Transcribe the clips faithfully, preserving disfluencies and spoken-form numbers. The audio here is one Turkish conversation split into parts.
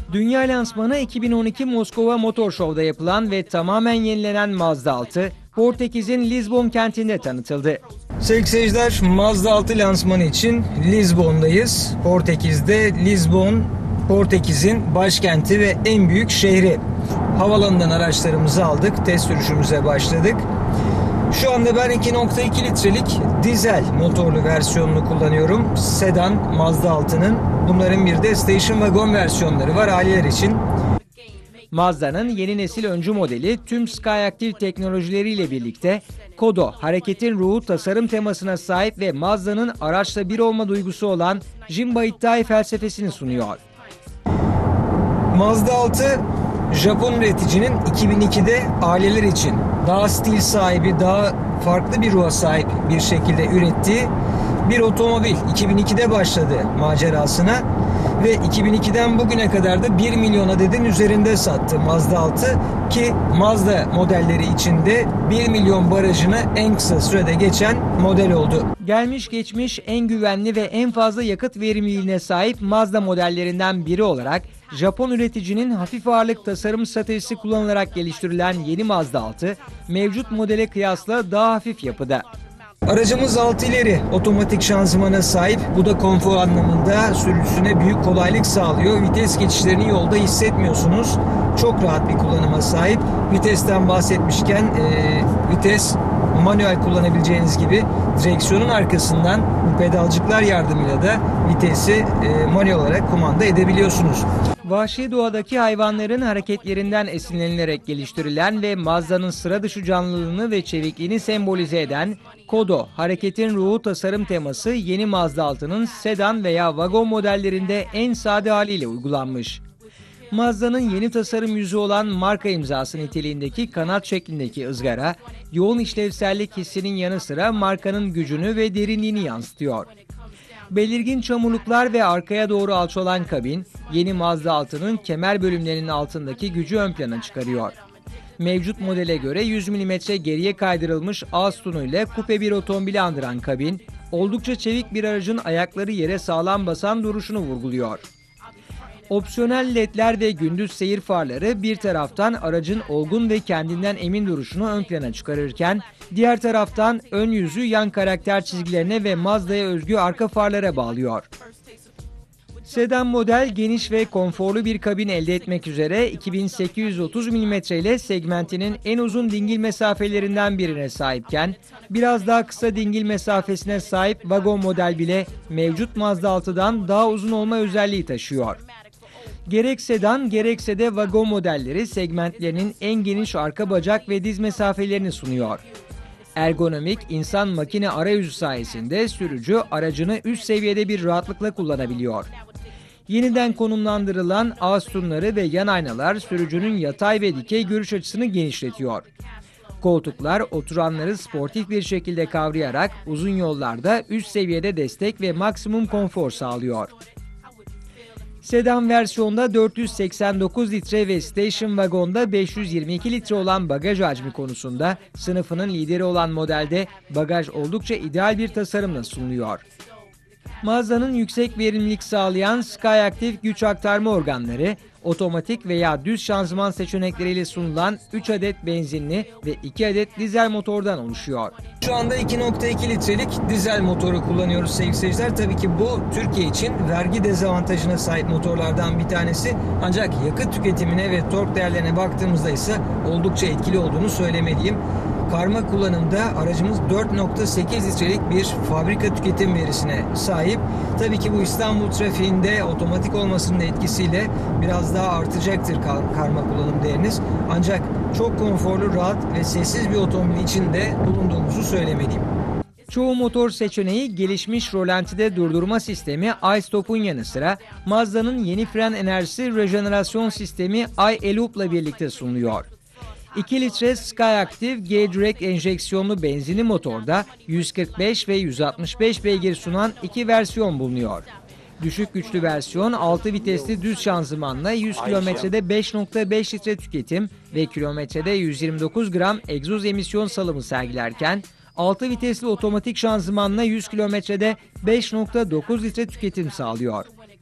Dünya lansmanı iki bin on iki Moskova Motor Show'da yapılan ve tamamen yenilenen Mazda altı, Portekiz'in Lizbon kentinde tanıtıldı. Sevgili seyirciler, Mazda altı lansmanı için Lizbon'dayız. Portekiz'de Lizbon, Portekiz'in başkenti ve en büyük şehri. Havalanından araçlarımızı aldık, test sürüşümüze başladık. Şu anda ben iki nokta iki litrelik dizel motorlu versiyonunu kullanıyorum. Sedan Mazda altının. Bunların bir de station wagon versiyonları var aileler için. Mazda'nın yeni nesil öncü modeli tüm Skyactiv teknolojileriyle birlikte Kodo, hareketin ruhu tasarım temasına sahip ve Mazda'nın araçla bir olma duygusu olan Jinba Ittai felsefesini sunuyor. Mazda altı, Japon üreticinin iki bin ikide aileler için daha stil sahibi, daha farklı bir ruha sahip bir şekilde ürettiği bir otomobil. iki bin ikide başladı macerasına ve iki bin ikiden bugüne kadar da bir milyon adedin üzerinde sattı Mazda altı ki Mazda modelleri içinde bir milyon barajını en kısa sürede geçen model oldu. Gelmiş geçmiş en güvenli ve en fazla yakıt verimliliğine sahip Mazda modellerinden biri olarak Japon üreticinin hafif ağırlık tasarım stratejisi kullanılarak geliştirilen yeni Mazda altı mevcut modele kıyasla daha hafif yapıda. Aracımız altı ileri otomatik şanzımana sahip. Bu da konfor anlamında sürücüsüne büyük kolaylık sağlıyor. Vites geçişlerini yolda hissetmiyorsunuz. Çok rahat bir kullanıma sahip. Vitesten bahsetmişken e, vites manuel kullanabileceğiniz gibi direksiyonun arkasından bu pedalcıklar yardımıyla da vitesi e, manuel olarak kumanda edebiliyorsunuz. Vahşi doğadaki hayvanların hareketlerinden esinlenilerek geliştirilen ve Mazda'nın sıra dışı canlılığını ve çevikliğini sembolize eden Kodo, hareketin ruhu tasarım teması yeni Mazda altının sedan veya vagon modellerinde en sade haliyle uygulanmış. Mazda'nın yeni tasarım yüzü olan marka imzası niteliğindeki kanat şeklindeki ızgara, yoğun işlevsellik hissinin yanı sıra markanın gücünü ve derinliğini yansıtıyor. Belirgin çamurluklar ve arkaya doğru alçalan kabin, yeni Mazda altının kemer bölümlerinin altındaki gücü ön plana çıkarıyor. Mevcut modele göre yüz milimetre geriye kaydırılmış ağ sütunu ile kupe bir otomobili andıran kabin, oldukça çevik bir aracın ayakları yere sağlam basan duruşunu vurguluyor. Opsiyonel ledler ve gündüz seyir farları bir taraftan aracın olgun ve kendinden emin duruşunu ön plana çıkarırken, diğer taraftan ön yüzü yan karakter çizgilerine ve Mazda'ya özgü arka farlara bağlıyor. Sedan model geniş ve konforlu bir kabin elde etmek üzere iki bin sekiz yüz otuz milimetre ile segmentinin en uzun dingil mesafelerinden birine sahipken, biraz daha kısa dingil mesafesine sahip vagon model bile mevcut Mazda altıdan daha uzun olma özelliği taşıyor. Gerek sedan gerekse de vagon modelleri segmentlerinin en geniş arka bacak ve diz mesafelerini sunuyor. Ergonomik insan-makine arayüzü sayesinde sürücü aracını üst seviyede bir rahatlıkla kullanabiliyor. Yeniden konumlandırılan ağ sütunları ve yan aynalar sürücünün yatay ve dikey görüş açısını genişletiyor. Koltuklar oturanları sportif bir şekilde kavrayarak uzun yollarda üst seviyede destek ve maksimum konfor sağlıyor. Sedan versiyonda dört yüz seksen dokuz litre ve station wagonda beş yüz yirmi iki litre olan bagaj hacmi konusunda sınıfının lideri olan modelde bagaj oldukça ideal bir tasarımla sunuluyor. Mazda'nın yüksek verimlilik sağlayan Skyactiv güç aktarma organları, otomatik veya düz şanzıman seçenekleriyle sunulan üç adet benzinli ve iki adet dizel motordan oluşuyor. Şu anda iki nokta iki litrelik dizel motoru kullanıyoruz sevgili seyirciler. Tabii ki bu Türkiye için vergi dezavantajına sahip motorlardan bir tanesi. Ancak yakıt tüketimine ve tork değerlerine baktığımızda ise oldukça etkili olduğunu söylemeliyim. Karma kullanımda aracımız dört nokta sekiz litrelik bir fabrika tüketim verisine sahip. Tabii ki bu İstanbul trafiğinde otomatik olmasının etkisiyle biraz daha artacaktır karma kullanım değeriniz. Ancak çok konforlu, rahat ve sessiz bir otomobil içinde bulunduğumuzu söylemeliyim. Çoğu motor seçeneği gelişmiş rolantide durdurma sistemi iStop'un yanı sıra Mazda'nın yeni fren enerjisi rejenerasyon sistemi iEloop'la birlikte sunuluyor. iki litre Skyactiv G-Direct enjeksiyonlu benzinli motorda yüz kırk beş ve yüz altmış beş beygir sunan iki versiyon bulunuyor. Düşük güçlü versiyon altı vitesli düz şanzımanla yüz kilometrede beş nokta beş litre tüketim ve kilometrede yüz yirmi dokuz gram egzoz emisyon salımı sergilerken, altı vitesli otomatik şanzımanla yüz kilometrede beş nokta dokuz litre tüketim sağlıyor.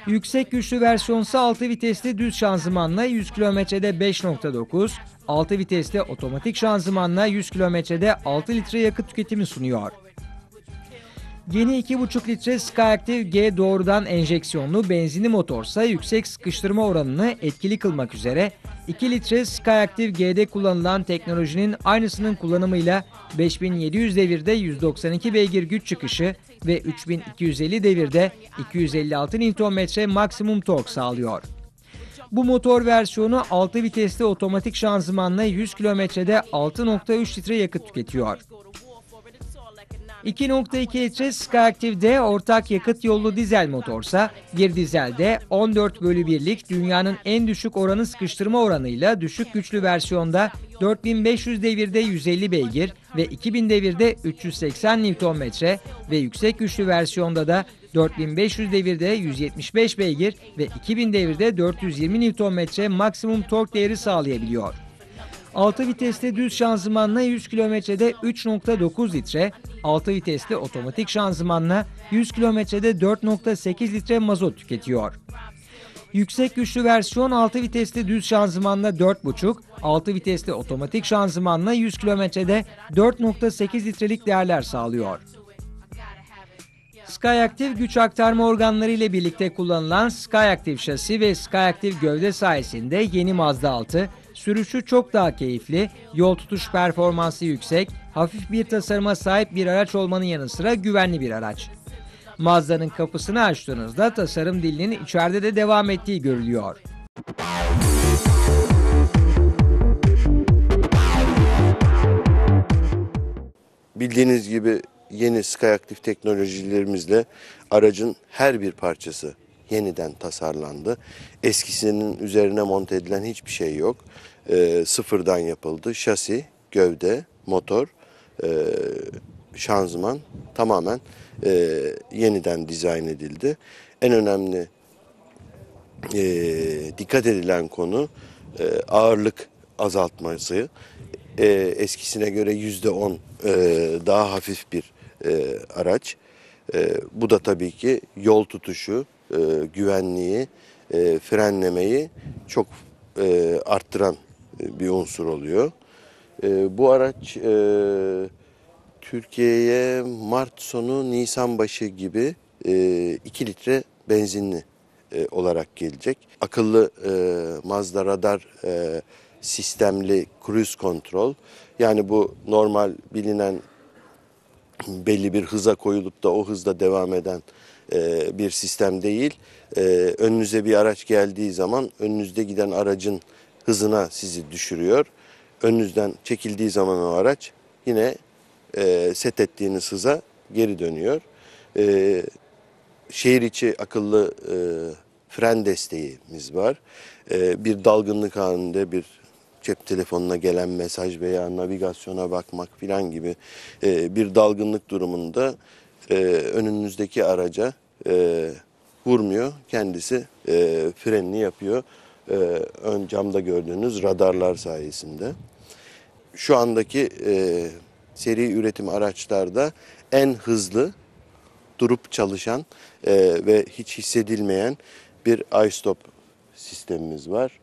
Yüksek güçlü versiyonsa altı vitesli düz şanzımanla yüz kilometrede beş nokta dokuz, altı vitesli otomatik şanzımanla yüz kilometrede altı litre yakıt tüketimi sunuyor. Yeni iki buçuk litre Skyactiv G doğrudan enjeksiyonlu benzinli motorsa yüksek sıkıştırma oranını etkili kılmak üzere iki litre Skyactiv G'de kullanılan teknolojinin aynısının kullanımıyla beş bin yedi yüz devirde yüz doksan iki beygir güç çıkışı ve üç bin iki yüz elli devirde iki yüz elli altı Nm maksimum tork sağlıyor. Bu motor versiyonu altı vitesli otomatik şanzımanla yüz kilometrede altı nokta üç litre yakıt tüketiyor. iki nokta iki litre Skyactiv'de ortak yakıt yollu dizel motorsa bir dizelde on dört bölü birlik dünyanın en düşük oranı sıkıştırma oranıyla düşük güçlü versiyonda dört bin beş yüz devirde yüz elli beygir ve iki bin devirde üç yüz seksen Nm ve yüksek güçlü versiyonda da dört bin beş yüz devirde yüz yetmiş beş beygir ve iki bin devirde dört yüz yirmi Nm maksimum tork değeri sağlayabiliyor. altı vitesli düz şanzımanla yüz kilometrede üç nokta dokuz litre, altı vitesli otomatik şanzımanla yüz kilometrede dört nokta sekiz litre mazot tüketiyor. Yüksek güçlü versiyon altı vitesli düz şanzımanla dört buçuk, altı vitesli otomatik şanzımanla yüz kilometrede dört nokta sekiz litrelik değerler sağlıyor. Skyactiv güç aktarma organları ile birlikte kullanılan Skyactiv şasi ve Skyactiv gövde sayesinde yeni Mazda altı, sürüşü çok daha keyifli, yol tutuş performansı yüksek, hafif bir tasarıma sahip bir araç olmanın yanı sıra güvenli bir araç. Mazda'nın kapısını açtığınızda tasarım dilinin içeride de devam ettiği görülüyor. Bildiğiniz gibi yeni Skyactiv teknolojilerimizle aracın her bir parçası yeniden tasarlandı. Eskisinin üzerine monte edilen hiçbir şey yok. E, sıfırdan yapıldı. Şasi, gövde, motor, e, şanzıman tamamen e, yeniden dizayn edildi. En önemli e, dikkat edilen konu e, ağırlık azaltması. E, eskisine göre yüzde on e, daha hafif bir e, araç. E, bu da tabii ki yol tutuşu, e, güvenliği, e, frenlemeyi çok e, arttıran bir unsur oluyor. E, bu araç e, Türkiye'ye Mart sonu Nisan başı gibi e, iki litre benzinli e, olarak gelecek. Akıllı e, Mazda radar e, sistemli cruise control, yani bu normal bilinen belli bir hıza koyulup da o hızda devam eden e, bir sistem değil. E, önünüze bir araç geldiği zaman önünüzde giden aracın hızına sizi düşürüyor. Önünüzden çekildiği zaman o araç yine e, set ettiğiniz hıza geri dönüyor. E, şehir içi akıllı e, fren desteğimiz var. E, bir dalgınlık halinde bir cep telefonuna gelen mesaj veya navigasyona bakmak filan gibi e, bir dalgınlık durumunda e, önünüzdeki araca e, vurmuyor. Kendisi e, frenini yapıyor. E, ön camda gördüğünüz radarlar sayesinde. Şu andaki e, seri üretim araçlarda en hızlı durup çalışan e, ve hiç hissedilmeyen bir iStop sistemimiz var.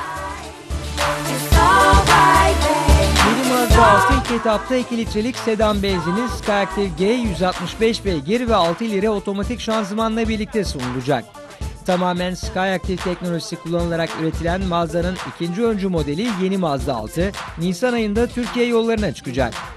Yeni Mazda altı ilk etapta iki litrelik sedan benzinli Skyactiv G yüz altmış beş beygir ve altı ileri otomatik şanzımanla birlikte sunulacak. Tamamen Skyactiv teknolojisi kullanılarak üretilen Mazda'nın ikinci öncü modeli yeni Mazda altı, Nisan ayında Türkiye yollarına çıkacak.